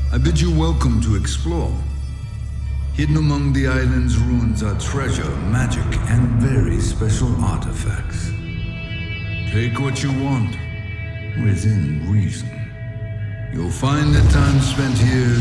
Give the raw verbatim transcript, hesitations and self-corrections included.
I bid you welcome to explore. Hidden among the island's ruins are treasure, magic, and very special artifacts. Take what you want, within reason. You'll find that time spent here